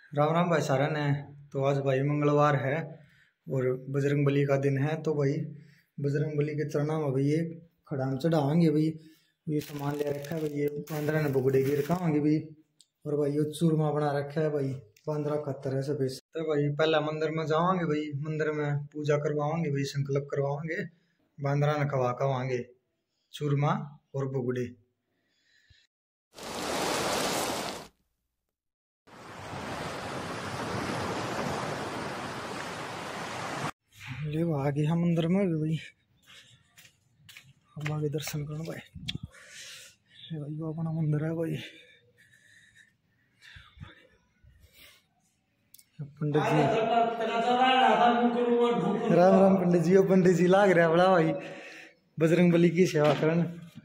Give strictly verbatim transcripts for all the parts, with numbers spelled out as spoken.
राम राम भाई सारा ने। तो आज भाई मंगलवार है और बजरंग बली का दिन है। तो भाई बजरंग बली के चरणों में भाई ये खड़ाम चढ़ाएंगे भाई। ये सामान ले रखा है भाई, ये बांद्रा ने बुगड़े की रखाएंगे भाई। और भाई ये चूरमा बना रखा है भाई, बांद्रा खतर है सब। तो भाई पहला मंदिर में जावांगे भाई, मंदिर में पूजा करवाओगे भाई, संकल्प करवाओगे, बांद्रा ने खवा खवाएंगे चूरमा और बुगड़े। ले आ गए हम अंदर में भाई, हम आगे दर्शन करना भाई। ये भाई वो अपना मंदिर है भाई। पंडित जी राम राम पंडित जी। पंडित जी लाग रहा बड़ा भाई बजरंग बली की सेवा करन।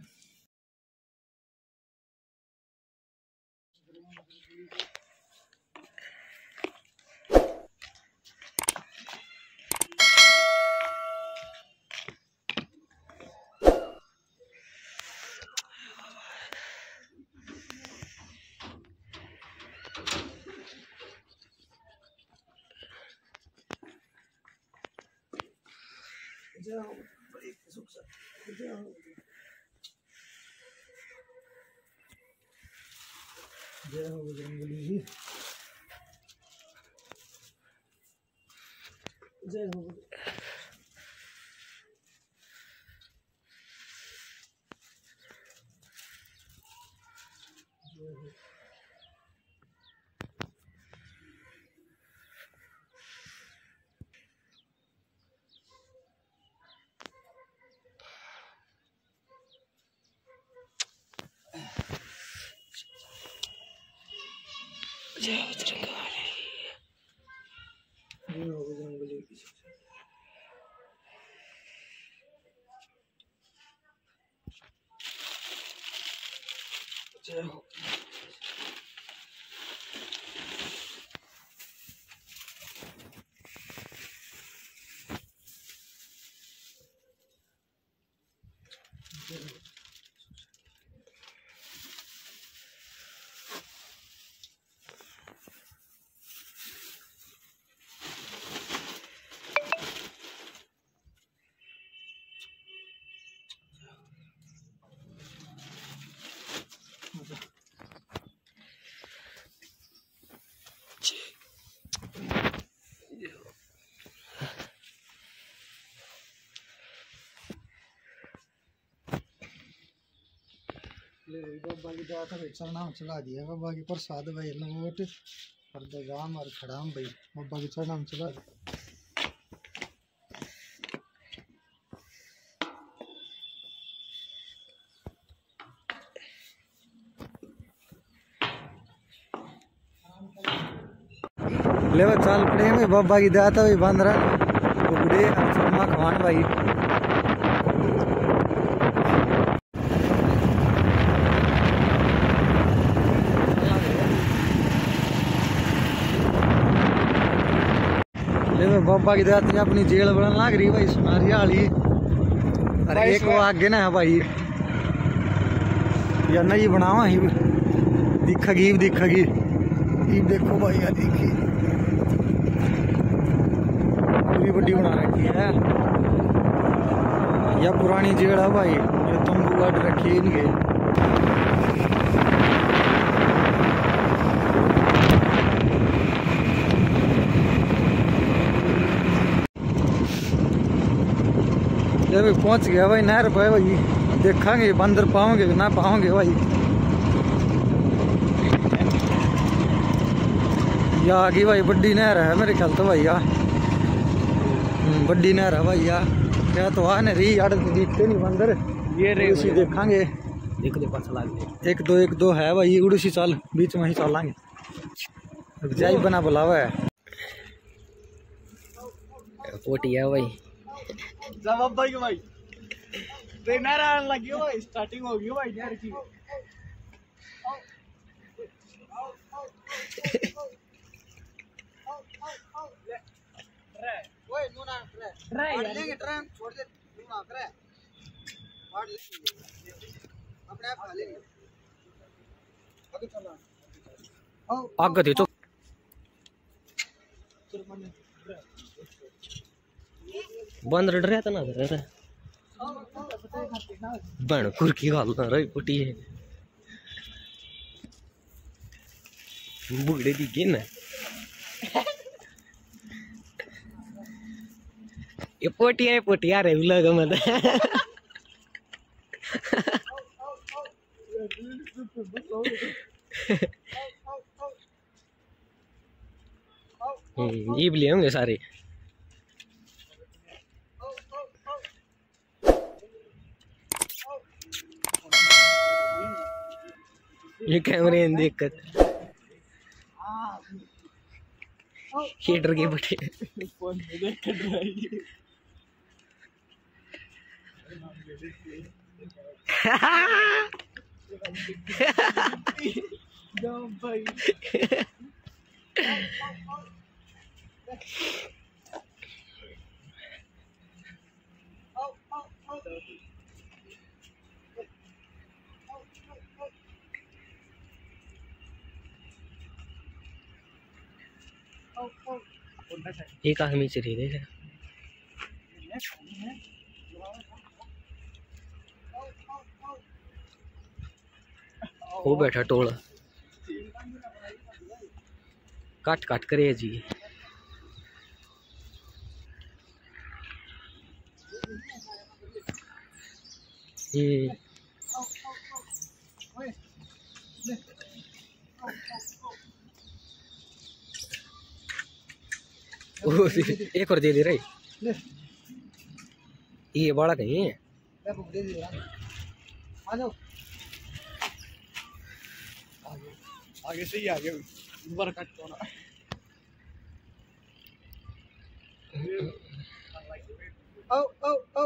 जय हो बजरंग बली जी, जय हो। जय बजरंग बली, जय हो बजरंग बली की जय हो। बाबा की दात भाई चरणा चढ़ा दिया, बाबा की प्रसाद भाई नोट और दगाम और खड़ाम भाई बाबा की चरणा में चढ़ा दिया। ले चाल पड़े भाई बाबा की दात भाई बांद्रा बुगड़े चूरमा खवान भाई। बाबा की दात अपनी जेल बनने लग रही भाई सुनारिया वाली। अरे एक वो आगे ना है भाई, या नहीं बनावा ही दिखेगी दिखेगी। ये देखो भाई, यार देखी पूरी बड़ी बना रखी है। या पुरानी जेल है भाई, ये तंबू गाड़ रखी है इनके। भाई पहुंच गया भाई नहर पे भाई, देखेंगे बंदर पाओगे ना पाओगे भाई। या आगे भाई बड़ी नहर है मेरे ख्याल तो भाई, या बड़ी नहर है भाई। या क्या तो आ नहीं रही यार, दिखते नहीं बंदर। ये रे उसी देखेंगे, एक दो पास लाग एक दो एक दो है भाई। उड़सी चाल बीच में ही चलेंगे। जाई बना बुलावा है पोटी है भाई। जवाब भाई भाई ट्रेनर आने लगी हो भाई, स्टार्टिंग हो गई हो भाई नहर की। ओए नूना ट्रे लेंगे ट्रेन छोड़ दे नूना ट्रे फाड़ लेंगे अपने आप खा लेंगे। आगे चला आगे दे तो बंद रड़ रहा था ना रे बन कुर्की गाल ना रही पुटी है बुगड़े दी गिन ये पोटिया है पोटिया रे लग मत हम्म ये भी होंगे सारे ये कैमरे में देख कर हीटर के बटे फोन में देख कर रही भाई एक आदमी से रही है वो बैठा टोला काट काट करे जी ये एक और दे दे रही ये बड़ा कहीं है आगे से ही आगे ऊपर कट होना ओ ओ ओ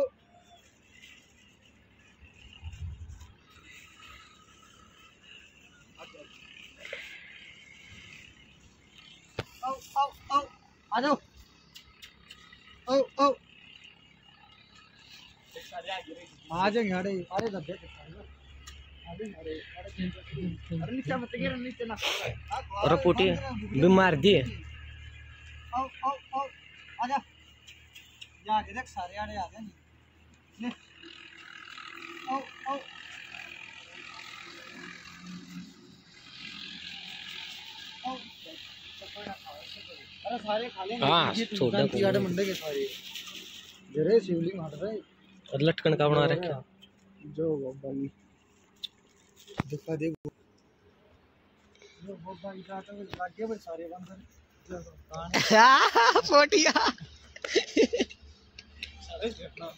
ओ ओ आ जाओ ओ ओ आ जाएंगे अरे अरे दबे और पोटी बीमार दिए सारे आड़े आ गए अरे सारे खा लेंगे हाँ छोटा को मंडे के सारे जरे शिवलिंग हट रहे और लटकन का बना रखे जो बाबा देखा दे वो बाबा इधर तो लागे पर सारे बंदर पोटिया सारे देखना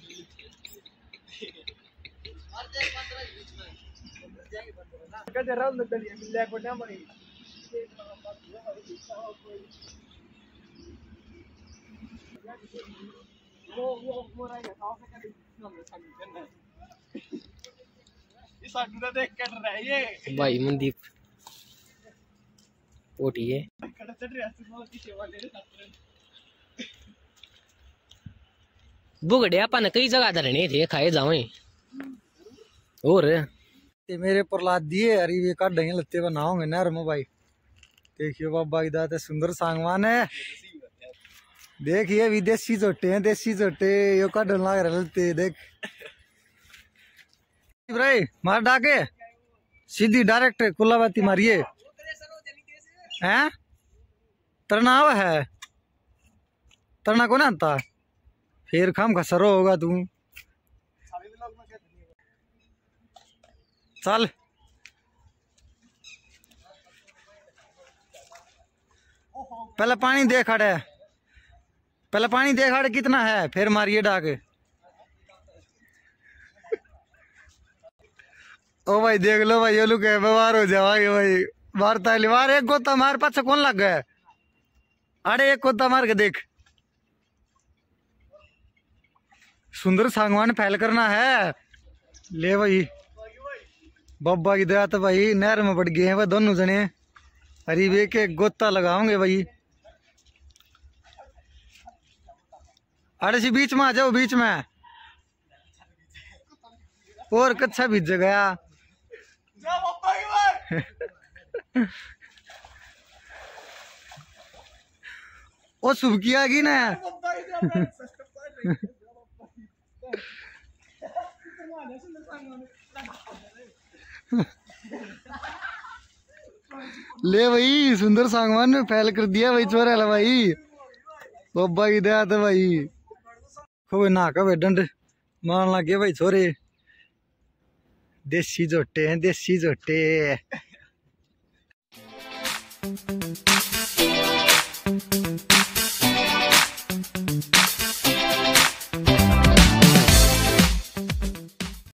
मार दे पंद्रह बीच में जाएंगे बंदर ना कदे राउंड दलिए मिले को ना मई वो वो वो रहेगा साफ से कर देना इस आदमी देख कर रहा है ये भाई मनदीप पोटी है बुगड़े अपन कई जगह धरने थे खाए जावे और ते मेरे प्रहलाद दिए अरे ये काट देंगे लत्ते बनाओगे नहर में भाई देखियो बाबा की दाते सुंदर सांगवान है देखिए विदेशी जोटे हैं देसी जोटे यो काट लग रहे लत्ते देख भाई मार डाके सीधी डायरेक्ट कुल्लाबाती मारिए हैं तरनाव है तरना को ना आता फिर खाम खसरो होगा तू चल पहले पानी दे खड़े पहले पानी दे खड़े कितना है फिर मारिए डाके ओ भाई देख लो भाई ये लोग बीमार हो जाओगे भाई मारता है मार एक गोता मार पाछे कौन लग गया अरे एक गोता मार के देख सुंदर सांगवान फैल करना है ले भाई बाबा की दया तो भाई नहर में पड़ गए हैं भाई दोनों जने अरे एक एक गोता लगाओगे भाई अरे सी बीच में आ जाओ बीच में और कच्चा भीज गया ओ सुबकी आ गई ना ले भाई सुंदर सांगवान ने फैल कर दिया भाई चोर है भाई बाबा की दया था भाई हो ना का भाई डंड मान लग गया भाई छोरे देसी जोटे हैं देसी जोटे